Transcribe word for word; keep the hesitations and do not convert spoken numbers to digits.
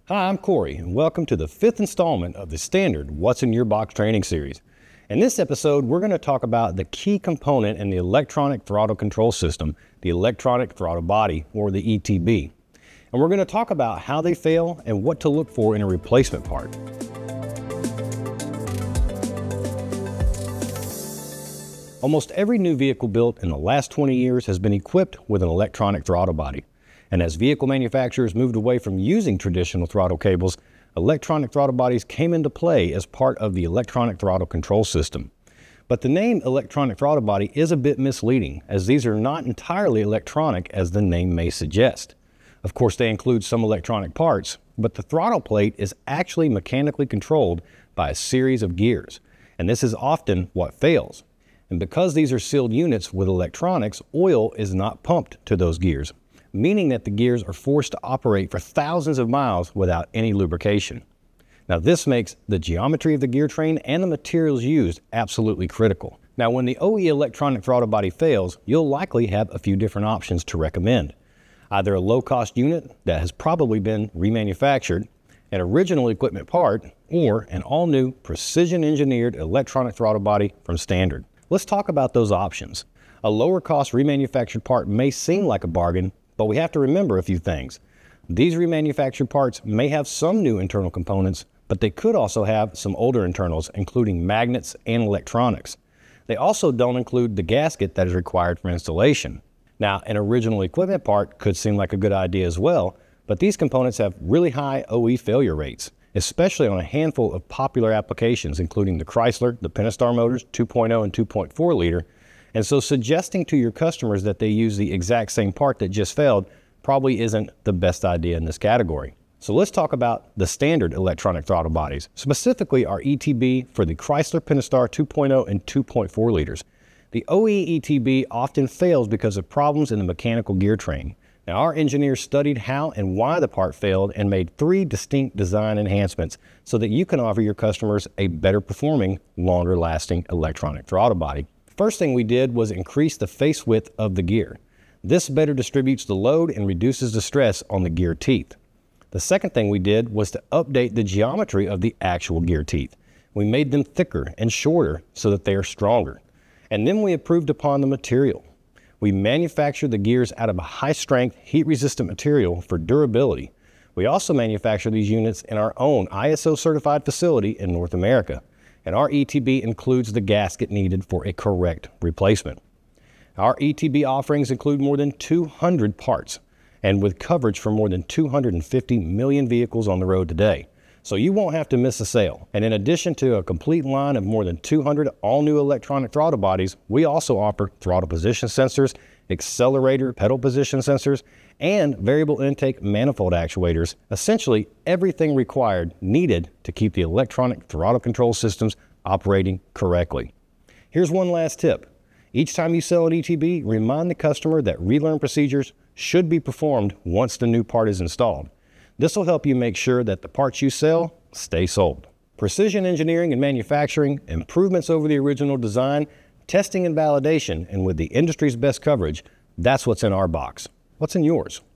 Hi, I'm Corey, and welcome to the fifth installment of the standard What's in Your Box training series. In this episode, we're going to talk about the key component in the electronic throttle control system, the electronic throttle body, or the E T B. And we're going to talk about how they fail and what to look for in a replacement part. Almost every new vehicle built in the last twenty years has been equipped with an electronic throttle body. And as vehicle manufacturers moved away from using traditional throttle cables, electronic throttle bodies came into play as part of the electronic throttle control system. But the name electronic throttle body is a bit misleading, as these are not entirely electronic as the name may suggest. Of course, they include some electronic parts, but the throttle plate is actually mechanically controlled by a series of gears, and this is often what fails. And because these are sealed units with electronics, oil is not pumped to those gears, meaning that the gears are forced to operate for thousands of miles without any lubrication. Now, this makes the geometry of the gear train and the materials used absolutely critical. Now, when the O E electronic throttle body fails, you'll likely have a few different options to recommend. Either a low-cost unit that has probably been remanufactured, an original equipment part, or an all-new precision-engineered electronic throttle body from standard. Let's talk about those options. A lower-cost remanufactured part may seem like a bargain, but we have to remember a few things. These remanufactured parts may have some new internal components, but they could also have some older internals, including magnets and electronics. They also don't include the gasket that is required for installation. Now, an original equipment part could seem like a good idea as well, but these components have really high O E failure rates, especially on a handful of popular applications, including the Chrysler, the Pentastar motors, two point oh and two point four liter. And so suggesting to your customers that they use the exact same part that just failed probably isn't the best idea in this category. So let's talk about the standard electronic throttle bodies, specifically our E T B for the Chrysler Pentastar two point oh and two point four liters. The O E E T B often fails because of problems in the mechanical gear train. Now, our engineers studied how and why the part failed and made three distinct design enhancements so that you can offer your customers a better performing, longer lasting electronic throttle body. First thing we did was increase the face width of the gear. This better distributes the load and reduces the stress on the gear teeth. The second thing we did was to update the geometry of the actual gear teeth. We made them thicker and shorter so that they are stronger. And then we improved upon the material. We manufactured the gears out of a high-strength, heat-resistant material for durability. We also manufacture these units in our own I S O-certified facility in North America. And our E T B includes the gasket needed for a correct replacement. Our E T B offerings include more than two hundred parts, and with coverage for more than two hundred fifty million vehicles on the road today. So you won't have to miss a sale. And in addition to a complete line of more than two hundred all-new electronic throttle bodies, we also offer throttle position sensors, accelerator pedal position sensors, and variable intake manifold actuators, essentially everything required needed to keep the electronic throttle control systems operating correctly. Here's one last tip. Each time you sell an E T B, remind the customer that relearn procedures should be performed once the new part is installed. This will help you make sure that the parts you sell stay sold. Precision engineering and manufacturing, improvements over the original design, testing and validation, and with the industry's best coverage, that's what's in our box. What's in yours?